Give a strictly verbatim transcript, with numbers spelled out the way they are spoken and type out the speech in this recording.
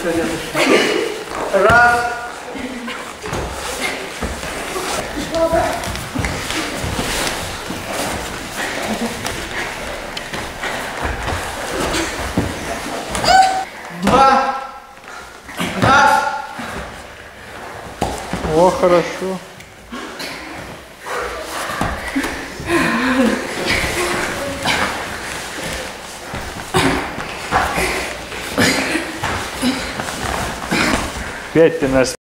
следующий. Раз. Два. Раз. О, хорошо. Пять ты нас